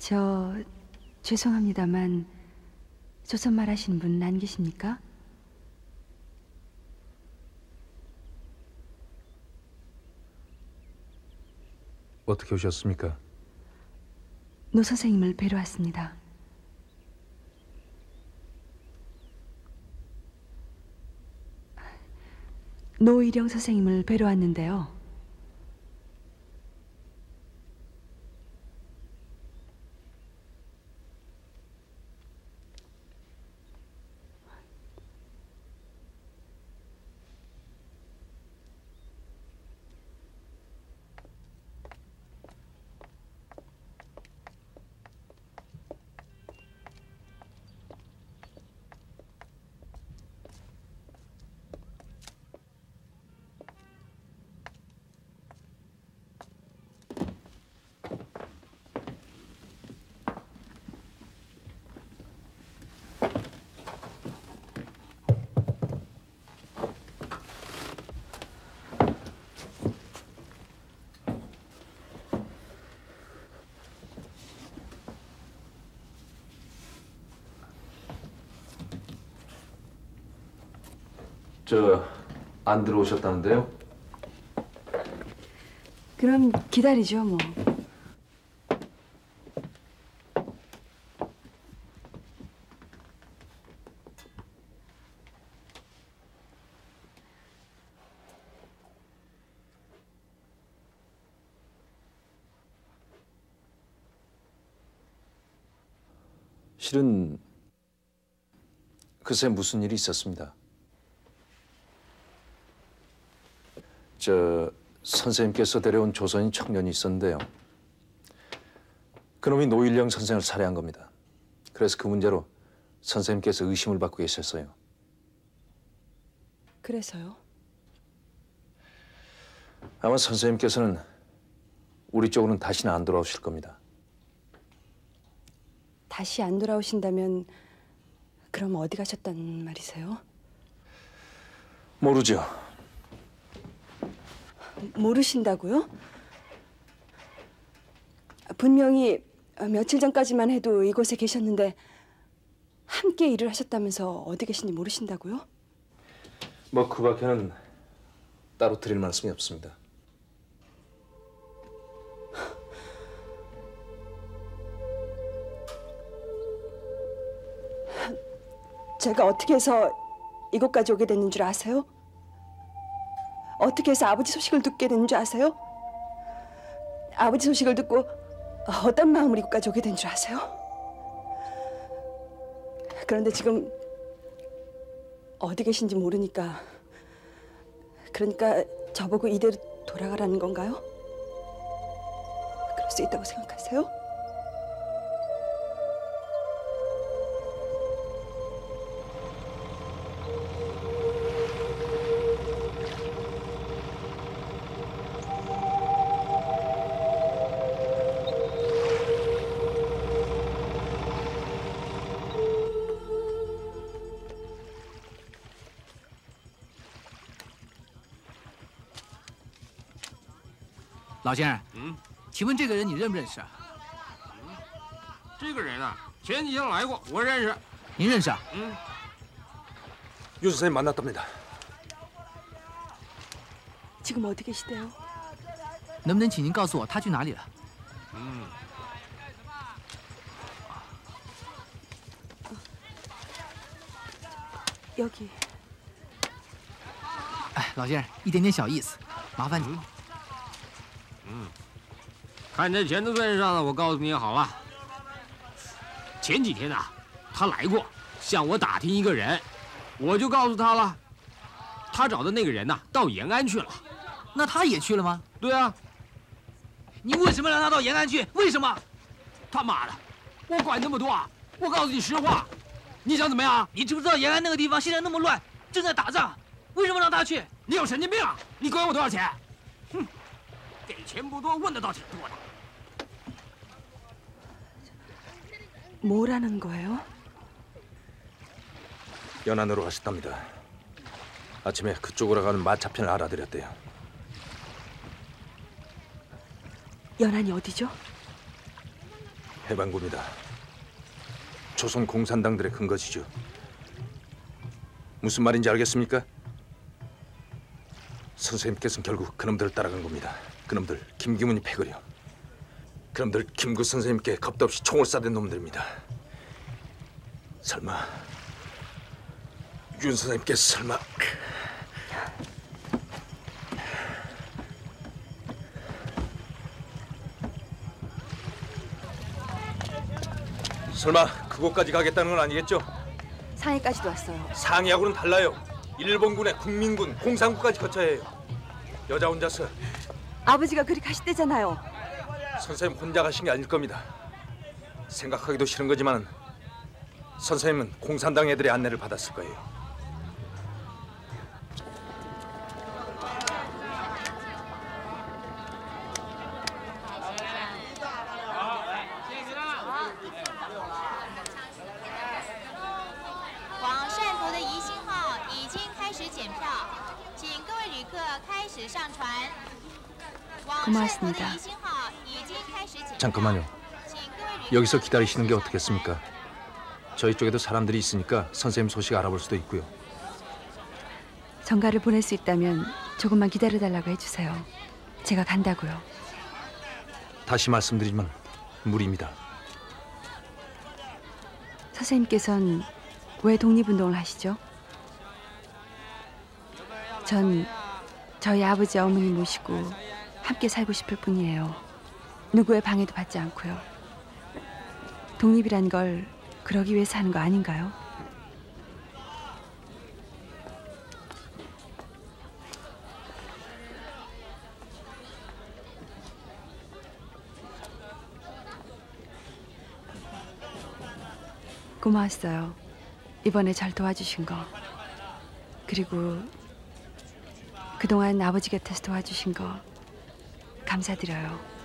저 죄송합니다만 조선말 하시는 분 안 계십니까? 어떻게 오셨습니까? 노 선생님을 뵈러 왔습니다. 노일영 선생님을 뵈러 왔는데요. 안 들어오셨다는데요? 그럼 기다리죠, 뭐. 실은 그새 무슨 일이 있었습니다. 선생님께서 데려온 조선인 청년이 있었는데요. 그놈이 노일영 선생을 살해한 겁니다. 그래서 그 문제로 선생님께서 의심을 받고 계셨어요. 그래서요? 아마 선생님께서는 우리 쪽으로는 다시는 안 돌아오실 겁니다. 다시 안 돌아오신다면 그럼 어디 가셨단 말이세요? 모르죠. 모르신다고요? 분명히 며칠 전까지만 해도 이곳에 계셨는데 함께 일을 하셨다면서 어디 계신지 모르신다고요? 뭐 그 밖에는 따로 드릴 말씀이 없습니다. 제가 어떻게 해서 이곳까지 오게 됐는 줄 아세요? 어떻게 해서 아버지 소식을 듣게 된 줄 아세요? 아버지 소식을 듣고 어떤 마음으로 이곳까지 오게 된 줄 아세요? 그런데 지금 어디 계신지 모르니까 그러니까 저보고 이대로 돌아가라는 건가요? 그럴 수 있다고 생각하세요? 老先生，请问这个人你认不认识啊？ 这个人啊，前几天来过，我认识。 您认识啊？ 유 선생님 만났답니다. 지금 어디 계시대요? 能不能请您告诉我他去哪里了？ 여기. 哎，老先生，一点点小意思，麻烦你。 看在钱的份上呢，我告诉你好了。前几天呢，他来过，向我打听一个人，我就告诉他了。他找的那个人呢，到延安去了。 那他也去了吗？ 对啊。 你为什么让他到延安去？为什么？ 他妈的，我管那么多啊！我告诉你实话，你想怎么样？ 你知不知道延安那个地方现在那么乱，正在打仗，为什么让他去？ 你有神经病啊！你管我多少钱？哼，给钱不多，问的倒挺多的。 뭐라는 거예요? 연안으로 가셨답니다. 아침에 그쪽으로 가는 마차편을 알아드렸대요. 연안이 어디죠? 해방구입니다. 조선 공산당들의 근거지죠. 무슨 말인지 알겠습니까? 선생님께서는 결국 그놈들을 따라간 겁니다. 그놈들 김기문이 패거려. 그놈들 김구 선생님께 겁도 없이 총을 쏴댄 놈들입니다. 설마 윤 선생님께서 설마 설마 그곳까지 가겠다는 건 아니겠죠? 상해까지도 왔어요. 상해하고는 달라요. 일본군의 국민군, 공산군까지 거쳐야 해요. 여자 혼자서 아버지가 그리 가시대잖아요. 선생님 혼자 가신 게 아닐 겁니다. 생각하기도 싫은 거지만 선생님은 공산당 애들의 안내를 받았을 거예요. 고맙습니다. 잠깐만요. 여기서 기다리시는 게 어떻겠습니까? 저희 쪽에도 사람들이 있으니까 선생님 소식 알아볼 수도 있고요. 전가를 보낼 수 있다면 조금만 기다려달라고 해주세요. 제가 간다고요. 다시 말씀드리지만 무리입니다. 선생님께서는 왜 독립운동을 하시죠? 전 저희 아버지 어머니 모시고 함께 살고 싶을 뿐이에요. 누구의 방해도 받지 않고요. 독립이란 걸 그러기 위해서 하는 거 아닌가요? 고마웠어요. 이번에 절 도와주신 거. 그리고 그동안 아버지 곁에서 도와주신 거 감사드려요.